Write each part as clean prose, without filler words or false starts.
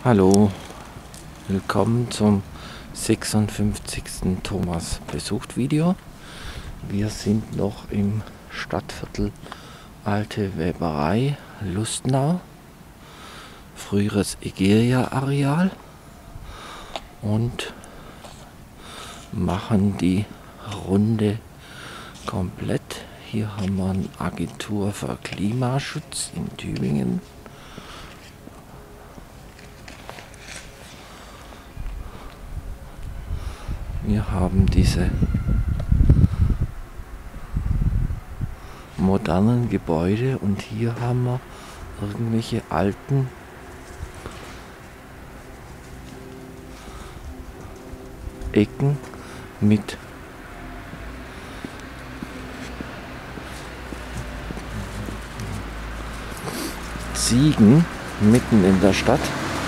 Hallo, willkommen zum 56. Thomas besucht Video. Wir sind noch im Stadtviertel Alte Weberei Lustenau, früheres Egeria-Areal, und machen die Runde komplett. Hier haben wir eine Agentur für Klimaschutz in Tübingen. Wir haben diese modernen Gebäude und hier haben wir irgendwelche alten Ecken mit Ziegen mitten in der Stadt.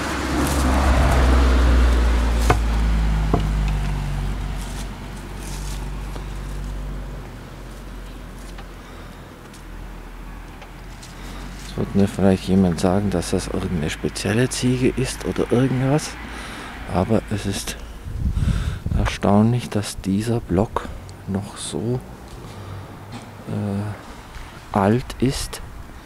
Es wird mir vielleicht jemand sagen, dass das irgendeine spezielle Ziege ist oder irgendwas, aber es ist erstaunlich, dass dieser Block noch so alt ist.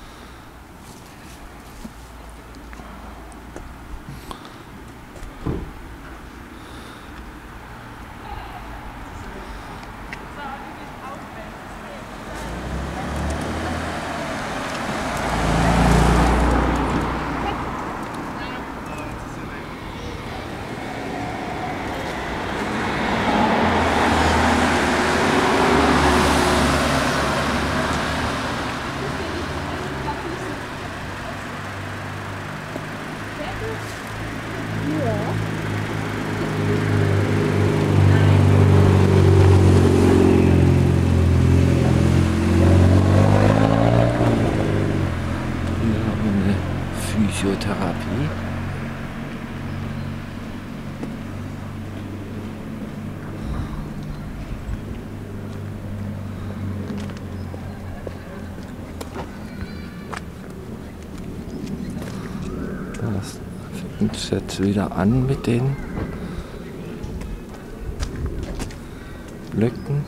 Physiotherapie. Das fängt jetzt wieder an mit den Blöcken.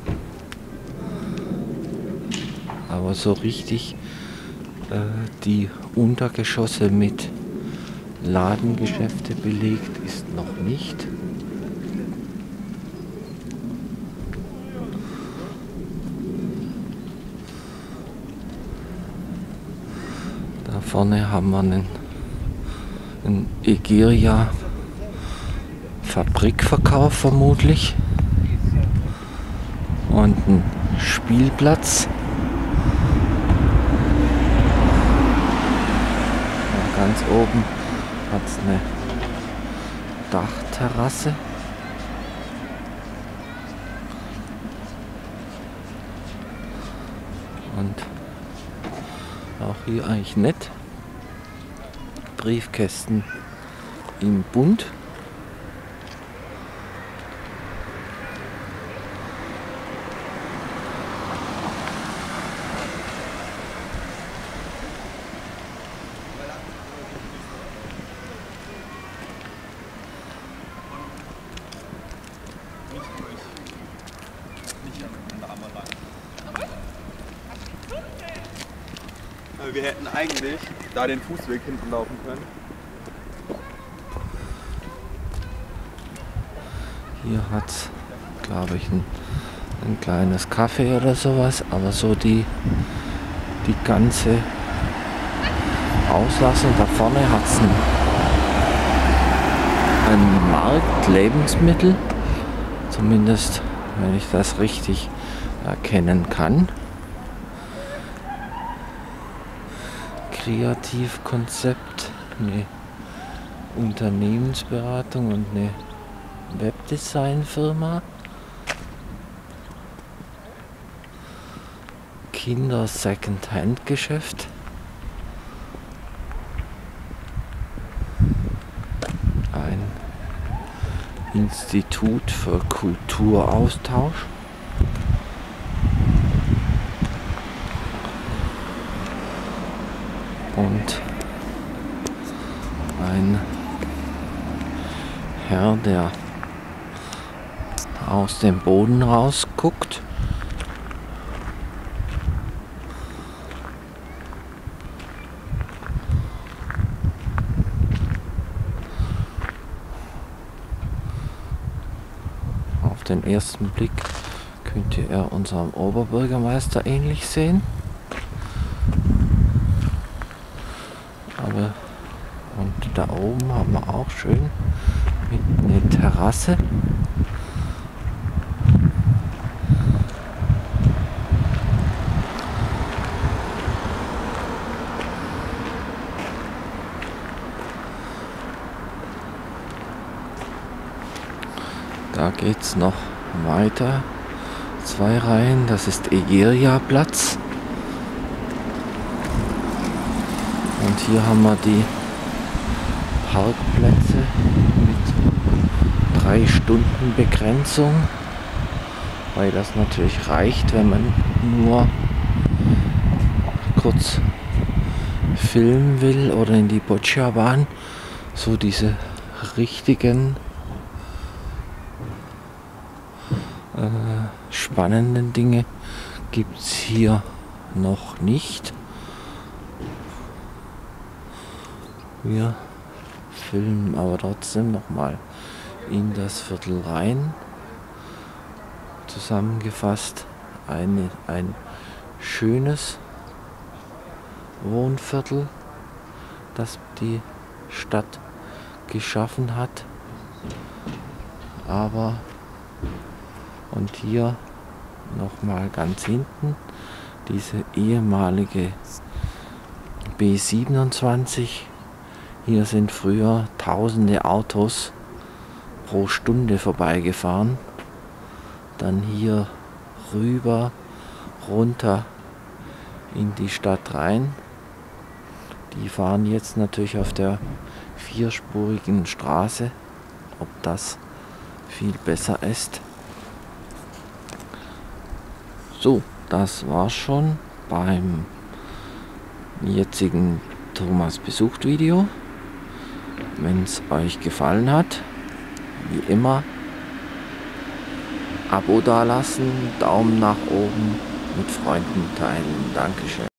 Aber so richtig die Untergeschosse mit Ladengeschäfte belegt ist noch nicht. Da vorne haben wir einen Egeria Fabrikverkauf vermutlich und einen Spielplatz. Ganz oben hat es eine Dachterrasse. Und auch hier eigentlich nett. Briefkästen in bunt. Wir hätten eigentlich da den Fußweg hinten laufen können. Hier hat es, glaube ich, ein kleines Café oder sowas, aber so die ganze Auslassung. Da vorne hat es einen Markt, Lebensmittel, zumindest wenn ich das richtig erkennen kann. Kreativkonzept, eine Unternehmensberatung und eine Webdesign-Firma. Kinder Second-Hand-Geschäft. Ein Institut für Kulturaustausch. Und ein Herr, der aus dem Boden rausguckt. Auf den ersten Blick könnte er unserem Oberbürgermeister ähnlich sehen. Aber und da oben haben wir auch schön eine Terrasse. Da geht es noch weiter. 2 Reihen, das ist Egeria-Platz. Und hier haben wir die Parkplätze mit 3 Stunden Begrenzung, weil das natürlich reicht, wenn man nur kurz filmen will oder in die Boccia-Bahn. So diese richtigen spannenden Dinge gibt es hier noch nicht. Wir filmen aber trotzdem nochmal in das Viertel rein. Zusammengefasst ein schönes Wohnviertel, das die Stadt geschaffen hat. Aber und hier nochmal ganz hinten diese ehemalige B27. Hier sind früher tausende Autos pro Stunde vorbeigefahren. Dann hier rüber, runter in die Stadt rein. Die fahren jetzt natürlich auf der 4-spurigen Straße. Ob das viel besser ist. So, das war's schon beim jetzigen Thomas besucht Video. Wenn es euch gefallen hat, wie immer, Abo dalassen, Daumen nach oben, mit Freunden teilen. Dankeschön.